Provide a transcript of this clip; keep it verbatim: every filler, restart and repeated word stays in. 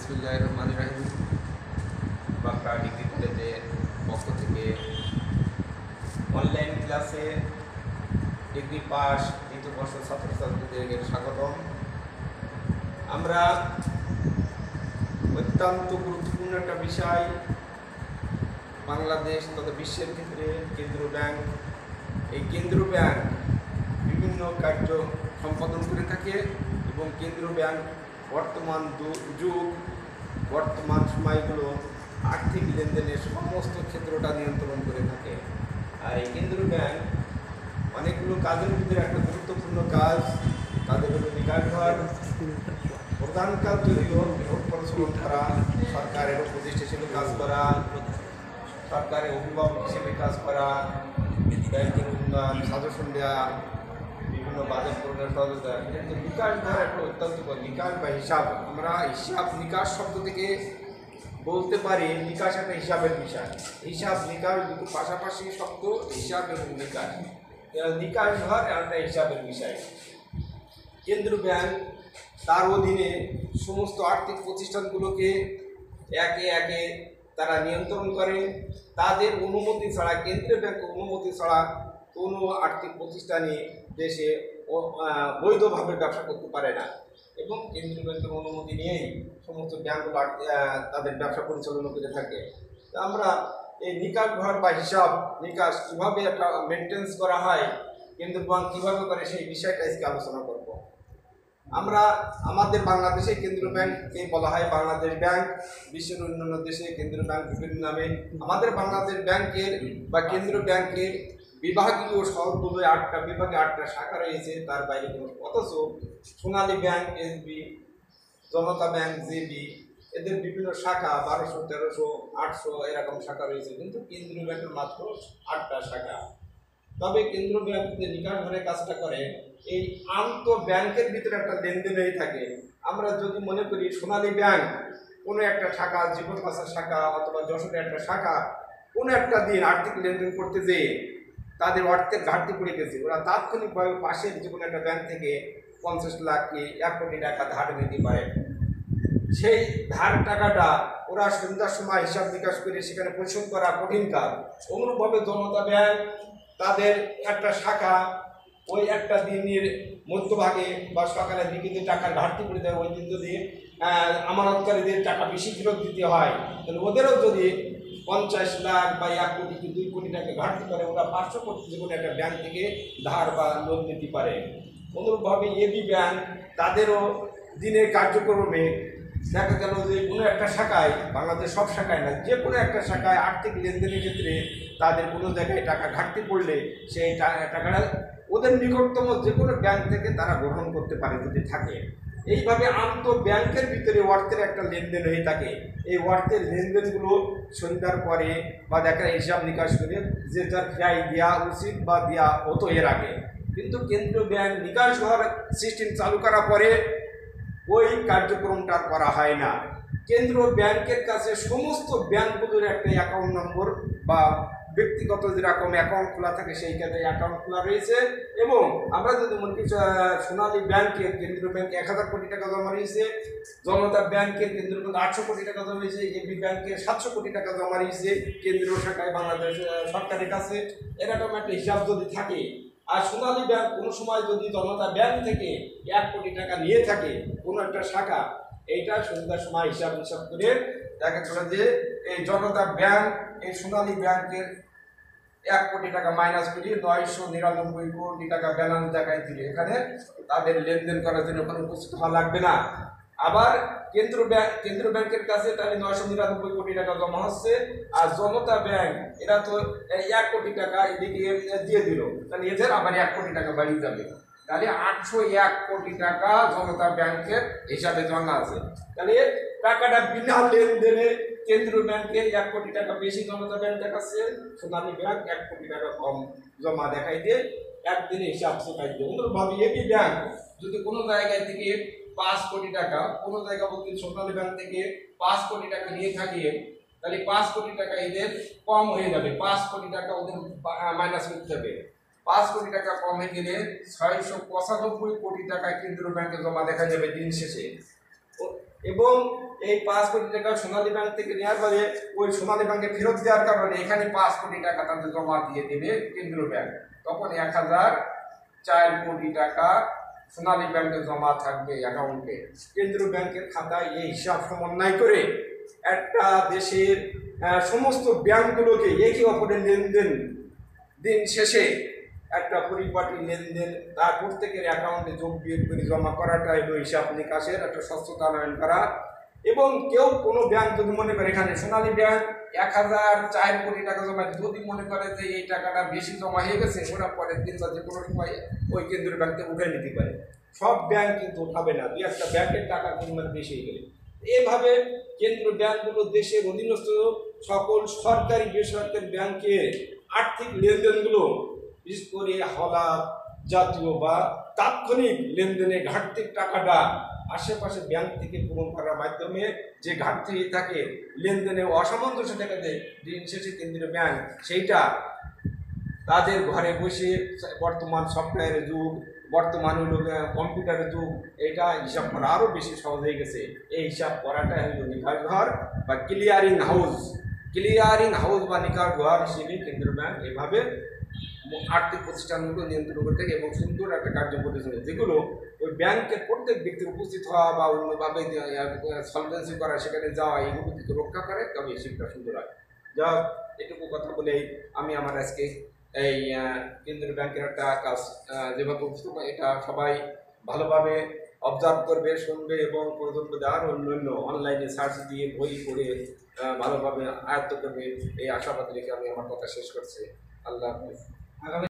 বিসমিল্লাহির রহমানির রহিম। বাঁকুড়া ডিগ্রি কলেজের পক্ষ থেকে অনলাইন ক্লাসে ডিগ্রি পাস দ্বিতীয় বর্ষ ছাত্রছাত্রীদের স্বাগতম। আমরা অত্যন্ত গুরুত্বপূর্ণ একটা বিষয়, বাংলাদেশ তথা বিশ্বের ক্ষেত্রে কেন্দ্রীয় ব্যাংক, এই কেন্দ্রীয় ব্যাংক বিভিন্ন কার্য সম্পাদন করে থাকে এবং কেন্দ্রীয় ব্যাংক বর্তমান যুগ বর্তমান সময়গুলো আর্থিক লেনদেনের সমস্ত ক্ষেত্রটা নিয়ন্ত্রণ করে থাকে। আর এই কেন্দ্রীয় ব্যাংক অনেকগুলো কাজের ভিতরে একটা গুরুত্বপূর্ণ কাজ, তাদের হলো নিকাশ ঘর। প্রধান কাজ যদিও নোট প্রচলন করা, সরকারের উপদেষ্টা হিসেবে কাজ করা, সরকারের অভিভাবক হিসেবে কাজ করা, ব্যাংকের উন্নয়ন সাজেশন দেওয়া, বিভিন্ন বাজেট প্রণয়নের সহযোগিতা। কিন্তু নিকাশ ঘর একটা অত্যন্ত নিকাশ বা হিসাব, আমরা হিসাব নিকাশ শব্দ থেকে বলতে পারি নিকাশ একটা হিসাবের বিষয়। হিসাব নিকাশ দুটো পাশাপাশি শব্দ, হিসাব এবং নিকাশ। নিকাশ ঘর একটা হিসাবের বিষয়। কেন্দ্রীয় ব্যাংক তার অধীনে সমস্ত আর্থিক প্রতিষ্ঠানগুলোকে একে একে তারা নিয়ন্ত্রণ করে। তাদের অনুমতি ছাড়া, কেন্দ্রীয় ব্যাংকের অনুমতি ছাড়া কোনো আর্থিক প্রতিষ্ঠানে দেশে বৈধভাবে ব্যবসা করতে পারে না এবং কেন্দ্রীয় ব্যাংকের অনুমতি নিয়েই সমস্ত ব্যাংকগুলো তাদের ব্যবসা পরিচালনা করে থাকে। তা আমরা এই নিকাশ ঘর বা হিসাব নিকাশ কীভাবে একটা মেনটেন্স করা হয়, কেন্দ্রীয় ব্যাংক কীভাবে করে, সেই বিষয়টা আজকে আলোচনা করব। আমরা আমাদের বাংলাদেশে কেন্দ্রীয় ব্যাংককে বলা হয় বাংলাদেশ ব্যাংক। বিশ্বের অন্যান্য দেশে কেন্দ্রীয় ব্যাংক বিভিন্ন নামে। আমাদের বাংলাদেশ ব্যাংকের বা কেন্দ্রীয় ব্যাংকের বিভাগীয় সবগুলো আটটা বিভাগে আটটা শাখা রয়েছে, তার বাইরে কোনো। অথচ Sonali bank, SB, Janata bank, JB, এদের বিভিন্ন শাখা বারোশো তেরোশো আটশো এরকম শাখা রয়েছে, কিন্তু কেন্দ্রীয় ব্যাংকের মাত্র আটটা শাখা। তবে কেন্দ্রীয় ব্যাংক যে নিকাশ ঘরের কাজটা করে, এই আন্ত ব্যাংকের ভিতরে একটা লেনদেন হয়ে থাকে। আমরা যদি মনে করি সোনালী ব্যাংক কোনো একটা শাখা, জীবন পাশার শাখা অথবা যশোরের একটা শাখা কোনো একটা দিন আর্থিক লেনদেন করতে যেয়ে তাদের অর্থের ঘাটতি পড়ে গেছে, ওরা তাৎক্ষণিকভাবে পাশের যে কোনো একটা ব্যাংক থেকে পঞ্চাশ লাখ কি এক কোটি টাকা ধার নিতে পারে। সেই ধার টাকাটা ওরা সন্ধ্যার সময় হিসাব নিকাশ করে সেখানে পরিশোধ করা কঠিন কাজ। অনুরূপভাবে জনতা ব্যাংক তাদের একটা শাখা ওই একটা দিনের মধ্যভাগে বা সকালের দিকে যে টাকার ঘাটতি পড়ে দেয়, ওই দিন যদি আমানতকারীদের টাকা বেশি ফেরত দিতে হয়, তাহলে ওদেরও যদি পঞ্চাশ লাখ বা এক কোটি কি দুই কোটি টাকা ঘাটতি করে, ওরা পাঁচশো কোটি যে কোনো একটা ব্যাংক থেকে ধার বা লোন নিতে পারে। অনুরূপভাবে এবি ব্যাংক তাদেরও দিনের কার্যক্রমে দেখা গেল যে কোনো একটা শাখায়, বাংলাদেশ সব শাখায় না, যে কোনো একটা শাখায় আর্থিক লেনদেনের ক্ষেত্রে তাদের কোনো জায়গায় টাকা ঘাটতি পড়লে সেই টাকাটা ওদের নিকটতম যে কোনো ব্যাংক থেকে তারা গ্রহণ করতে পারে যদি থাকে। এইভাবে আন্ত ব্যাংকের ভিতরে অর্থের একটা লেনদেন হয়ে থাকে। এই অর্থের লেনদেনগুলো সন্ধ্যার পরে বা দেখা হিসাব নিকাশ করে যে যার ফ্রাই দেওয়া উচিত বা দেওয়া হতো এর আগে। কিন্তু কেন্দ্রীয় ব্যাংক নিকাশ ঘর সিস্টেম চালু করার পরে ওই কার্যক্রমটা করা হয় না। কেন্দ্রীয় ব্যাংকের কাছে সমস্ত ব্যাংকগুলোর একটা অ্যাকাউন্ট নম্বর বা ব্যক্তিগত যেরকম অ্যাকাউন্ট খোলা থাকে সেই ক্ষেত্রে অ্যাকাউন্ট খোলা রয়েছে। এবং আমরা যদি মনে করি সোনালী ব্যাংকে কেন্দ্রীয় ব্যাংকে এক হাজার কোটি টাকা জমা রয়েছে, জনতা ব্যাংকে কেন্দ্রীয় ব্যাংক আটশো কোটি টাকা জমা রয়েছে, এবি ব্যাংকে সাতশো কোটি টাকা জমা রয়েছে কেন্দ্রীয় শাখায় বাংলাদেশ সরকারের কাছে, এরকম একটা হিসাব যদি থাকে। আর সোনালী ব্যাংক কোনো সময় যদি জনতা ব্যাংক থেকে এক কোটি টাকা নিয়ে থাকে কোনো একটা শাখা, এইটা সন্ধ্যার সময় হিসাব হিসাব করে দেখা গেল যে এই জনতা ব্যাংক এই সোনালী ব্যাংকের এক কোটি টাকা মাইনাস করে নয়শো নিরানব্বই কোটি টাকা ব্যালেন্স দেখায় দিলে এখানে তাদের লেনদেন করার জন্য ওখানে উপস্থিত হওয়া লাগবে না। আবার কেন্দ্র ব্যাংক কেন্দ্রীয় ব্যাংকের কাছে তাহলে নয়শো নিরানব্বই কোটি টাকা জমা হচ্ছে, আর জনতা ব্যাংক এরা তো এক কোটি টাকা এদিকে দিয়ে দিল, তাহলে এদের আবার এক কোটি টাকা বাড়িয়ে যাবে। তাহলে আটশো এক কোটি টাকা জনতা ব্যাংকের হিসাবে জমা আছে। তাহলে টাকাটা বিনা লেনদেনে কেন্দ্রীয় ব্যাংকে এক কোটি টাকা বেশি জনতা ব্যাংক দেখাচ্ছে, সোনালী ব্যাংক এক কোটি টাকা কম জমা দেখাই দিয়ে একদিনে হিসাব চোখাই দিয়ে। অনুরূপভাবে এবি ব্যাংক যদি কোনো জায়গায় থেকে পাঁচ কোটি টাকা, কোনো জায়গা বলতে সোনালী ব্যাংক থেকে পাঁচ কোটি টাকা নিয়ে থাকে, তাহলে পাঁচ কোটি টাকা এদের কম হয়ে যাবে, পাঁচ কোটি টাকা ওদের মাইনাস করতে হবে। পাঁচ কোটি টাকা কমে গেলে ছয়শো পঁচানব্বই কোটি টাকা কেন্দ্রীয় ব্যাংকে জমা দেখা যাবে দিন শেষে। এবং এই পাঁচ কোটি টাকা সোনালী ব্যাংক থেকে নেওয়ার পরে ওই সোনালী ব্যাংকে ফেরত দেওয়ার কারণে এখানে পাঁচ কোটি টাকা তাদের জমা দিয়ে দেবে কেন্দ্রীয় ব্যাংক। তখন এক হাজার চার কোটি টাকা সোনালী ব্যাংকে জমা থাকবে অ্যাকাউন্টে। কেন্দ্রীয় ব্যাংকের খাতায় এই হিসাব সমন্বয় করে একটা দেশের সমস্ত ব্যাংকগুলোকে একে অপরের লেনদেন দিন শেষে একটা পরিপাটি লেনদেন তার প্রত্যেকের অ্যাকাউন্টে যোগ বিয়োগ করে জমা করাটা হলো হিসাব নিকাশের একটা স্বচ্ছতা আনয়ন করা। এবং কেউ কোনো ব্যাংক যদি মনে করে এখানে সোনালী ব্যাংক এক হাজার চার কোটি টাকা জমা যদি মনে করে যে এই টাকাটা বেশি জমা হয়ে গেছে, ওরা পরের দিন বা যে কোনো সময় ওই কেন্দ্রীয় ব্যাংক থেকে উঠে নিতে পারে। সব ব্যাংক কিন্তু উঠাবে না, দুই একটা ব্যাংকের টাকা পরিমাণ বেশি হয়ে গেলে। এভাবে কেন্দ্রীয় ব্যাংকগুলো দেশের অধীনস্থ সকল সরকারি বেসরকারি ব্যাংকের আর্থিক লেনদেনগুলো বিশেষ করে হলাদ জাতীয় বা তাৎক্ষণিক লেনদেনে ঘাটতির টাকাটা আশেপাশে ব্যাংক থেকে পূরণ করার মাধ্যমে যে ঘাটতি থাকে লেনদেনে অসামঞ্জস্য দেখা দেয় দিন শেষে কেন্দ্রীয় ব্যাংক সেইটা তাদের ঘরে বসে বর্তমান সফটওয়্যারের যুগ, বর্তমান হইল কম্পিউটারের যুগ, এটা হিসাব করা আরও বেশি সহজ হয়ে গেছে। এই হিসাব করাটা হইল নিকাশ ঘর বা ক্লিয়ারিং হাউস। ক্লিয়ারিং হাউস বা নিকাশ ঘর হিসেবে কেন্দ্রীয় ব্যাংক এভাবে আর্থিক প্রতিষ্ঠানগুলো নিয়ন্ত্রণ করতে এবং সুন্দর একটা কার্যপদ্ধতি যেগুলো ওই ব্যাংকের প্রত্যেক ব্যক্তির উপস্থিত হওয়া বা অন্যভাবে সলভেন্সি করা, সেখানে যাওয়া, এগুলো থেকে রক্ষা করে, তবে সেটা সুন্দর হয়। যা এটুকু কথা বলেই আমি আমার আজকে এই কেন্দ্রীয় ব্যাংকের একটা কাজ যেভাবে উপস্থিত এটা সবাই ভালোভাবে অবজার্ভ করবে, শুনবে এবং প্রয়োজন দেওয়ার অন্যান্য অনলাইনে সার্চ দিয়ে বই পড়ে ভালোভাবে আয়ত্ত করবে এই আশাবাদ রেখে আমি আমার কথা শেষ করছি। আল্লাহ হাফেজ।